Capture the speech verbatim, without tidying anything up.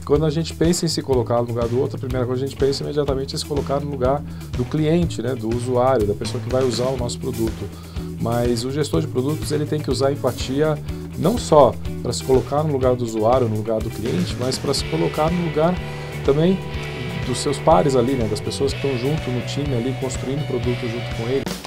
quando a gente pensa em se colocar no lugar do outro, a primeira coisa que a gente pensa imediatamente é se colocar no lugar do cliente, né, do usuário, da pessoa que vai usar o nosso produto. Mas o gestor de produtos ele tem que usar a empatia não só para se colocar no lugar do usuário, no lugar do cliente, mas para se colocar no lugar também dos seus pares ali, né, das pessoas que estão junto no time ali, construindo o produto junto com ele.